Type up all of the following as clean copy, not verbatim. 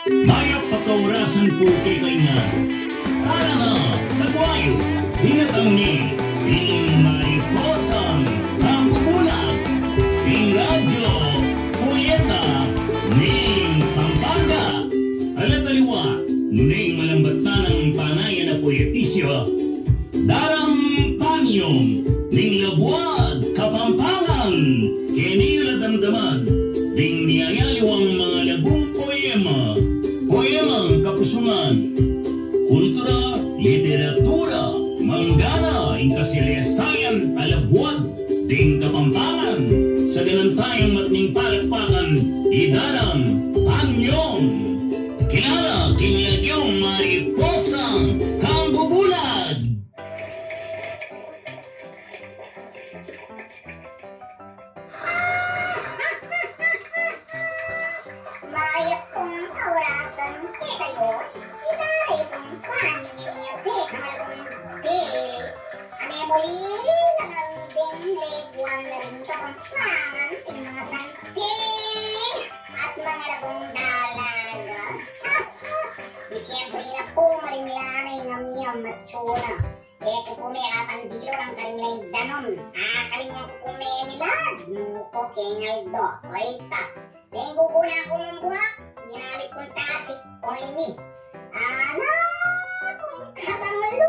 Mayap pagkaurasan pulke kay nga. Para nga, nagwayo, hinatang ni, mariposang, kampubulag, radyo, Julieta, Pampanga, alataliwa, malambatan ng panayan na poetisyo, darang panyong, labuad, kapampangan, damdaman, niyayaliwang mga lagong poemang kapusungan, kultura, literatura, manggana, inkasilisayan, alabuad, kapampangan, sa ganun tayong matning palakpakan, idarang, panyong, kilala, kinilagyong mariposang, kambubulag. Mayap kong kaurasan kayo, inay kong paningiyate kalong pili. Ame muli lang ang dingliguan na rin kapampangan ng mga sante at mga lagong dalaga. Di siyempre na po maringlanay ng miyang matsura. Eko po may kapandilo ng karinglay danon. Kalingan ko po may milad. Nuko kengay do. Oita. Linggo ko na ako ng buwak, ginamit kong tasik o ini. Kung kabangalo,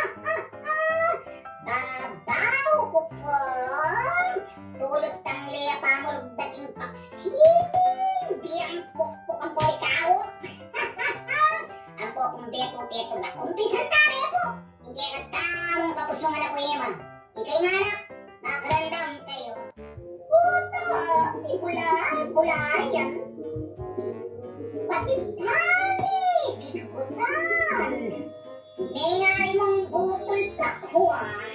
babaw ko po. Tulog tang leya pamulog dating paksiting, biyang pukpuk ang buhay kaawok. Ang po kong beto-teto na kumpisan tayo po. Hindi ka tamong kapusungan na poema. Ikay nga anak, nakarandam kayo. Puto, ibulayan. Patitari, ikutan. May nari mong butol pakhuan.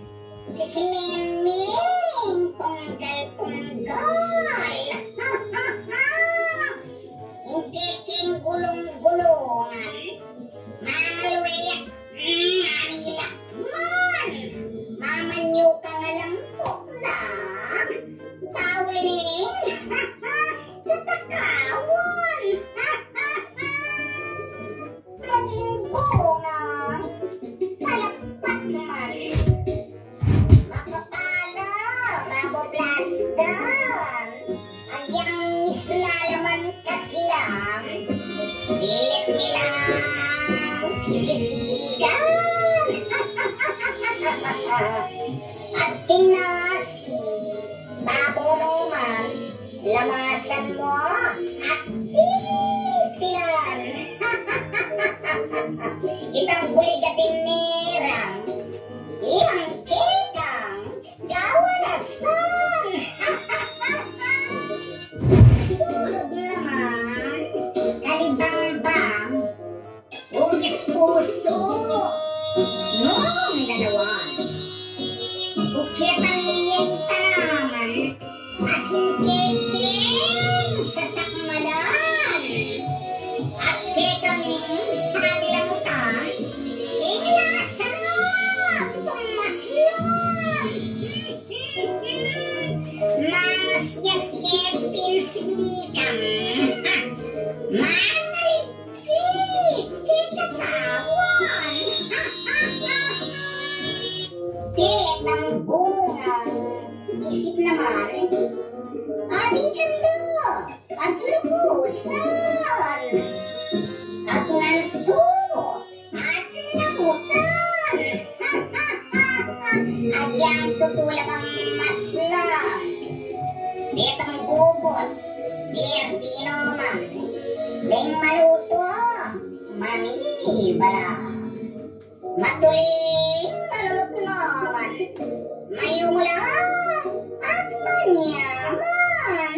Sisiming, tunggal-tunggal. Hindi king gulong-gulungan. Mamalwayak, manilakman. Mamanyo ka nga lang po na. Tawin sa takawan. Maging bunga, palakpak man. Makapala, maboplasdan. Ang yang misnalaman kaslang. Ilit nilang sisisigan. At kinasi, babonoman, lamasan mo at titilan. Itang buligatin nirang, imang kitang, gawanasan. Tulog naman, kalibang-bang, ugis puso, noong lalawan. Bukitan niya'y tanaman, asin keking sa sakmalan. At kekaming paglamutan, inasa tutong maslan. Mas yaskep pinsilikam, manarikik kikatawan. Petang bungang isip naman, abigan lo, at lubusan. At nganso, at namutan. At yang tutulak ang maslang. Petang bubot, birdinomang. Deng maluto, manibala. Matuling malulot naman, mayumula at manyaman.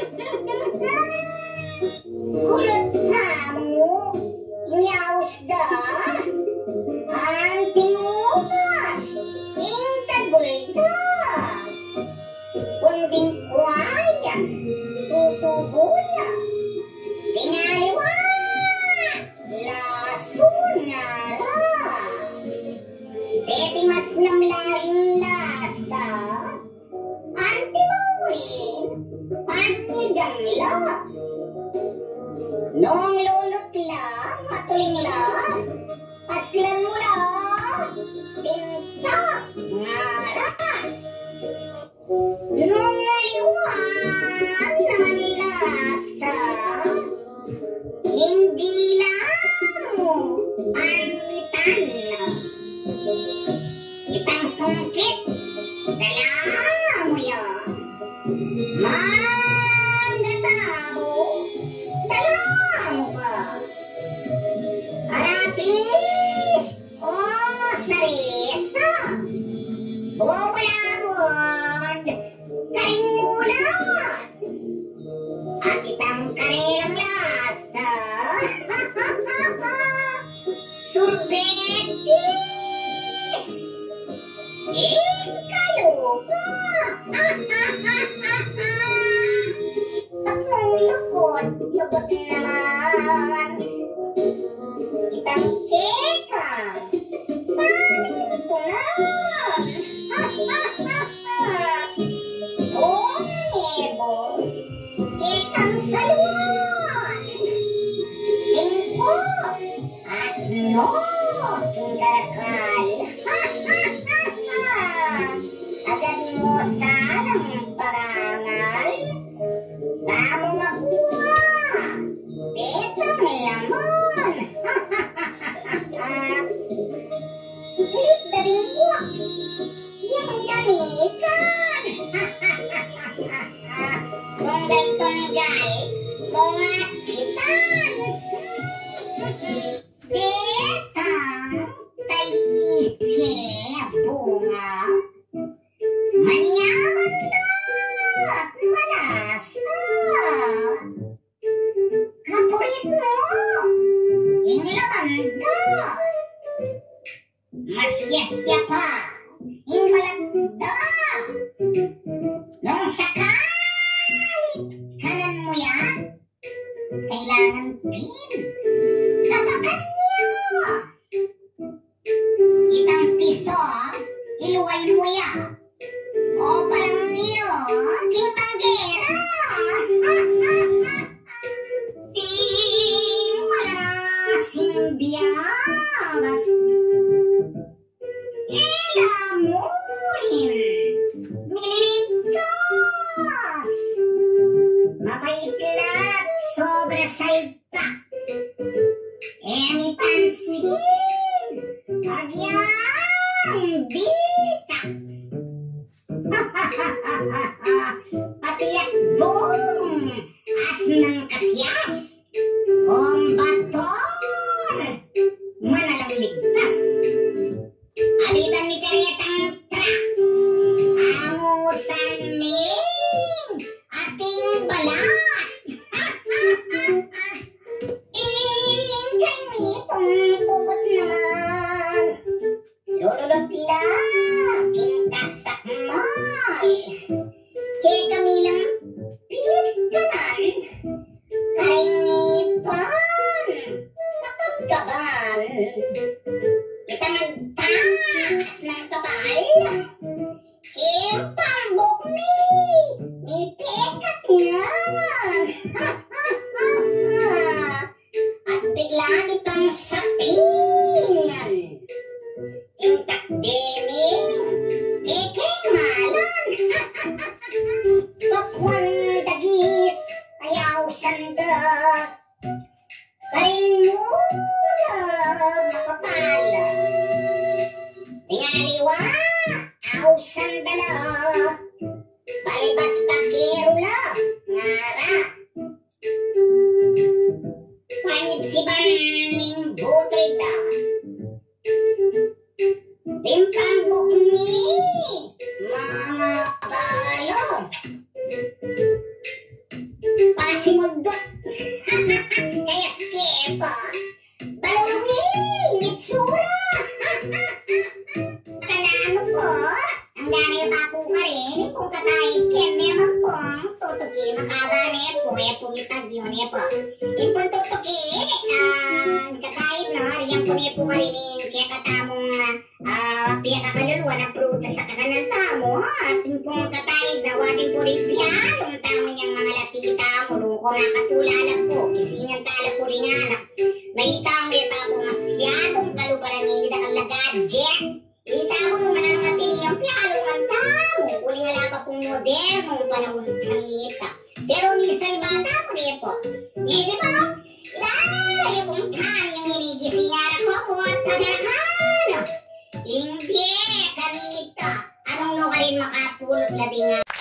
Kulot na mo, inyausda, ang tingupas, intagulda. Kunding kwayan, tutubula, tinaliwa, lasunara. Beti mas namlaring lasta, antimurin, pantigang la. Nong lolo Puput naman itang kekang panintunan. Onyebo kekang saluan. 5 at 9 tingkalakal. Agad mo sanang parangal. Tamo makuha. Betang yaman. Hilit na rin mo. Yung gamitan. Tunggal-tunggal. Mga chitan. Betang talisi bunga. Manyaman na malasa. Kapurit mo inlamanda. Masyasya pa inmalanda. Nung sakali kanan mo yan, kailangan din tapakan niya. Itang piso iluway mo yan. O palang niyo, king banggera. Di malasing biyabas. Elamurin, mililigtas. Mabaiklat, sobra salpa. Emi pansin, agyang bita. Patiyak boom, as ng kasyas. Ombaton, manalang ligtas. Abitan mi karetang trak. Angusan ming ating balat. Ingkay mi puput naman. Lululot lang, kintasak mal. Kaya kami lang pinagkanan. Kainipan, nakagkaban. Kita nagtakas ng kapal. Kaya pambok mi, may pekat nga. At bigla itang sapingan. Intak dining, kekeng malan. Pakwan dagis, ayaw sanda. Karing mula makapala. Tingaliwa, aw sandala. Balibas pakirula, ngara. Panibsiban ning butrida. Timpang bukni, mga balo. Pasimundot, kaya skepa. Balungi, itsura. Kanano po, ang dami pa po ka rin, kung katay ken naman po, tutuki, makabane po, pumipag yun po. Impon tutuki, katay no, riyan po niya po ka rin, kaya katamong piya kakaluluwa na prutas sa kakanan tamo, at impong katay na wading po rin piya, yung tamo niyang mga latita, muruko makatulalag po, kisingan tala po rin anak. May itang masyadong kalubaran ni hindi na gadget. Itamo naman ang matiniyang pialungan tamo. Uli nga lang pa pong modernong panahon kamita. Pero minsan bata mo niya po. Hindi po, ilayo kong kan yung inigisiyara ko po at kagarakan. Hindi, kami ito. Anong no ka rin makapulot labing nga.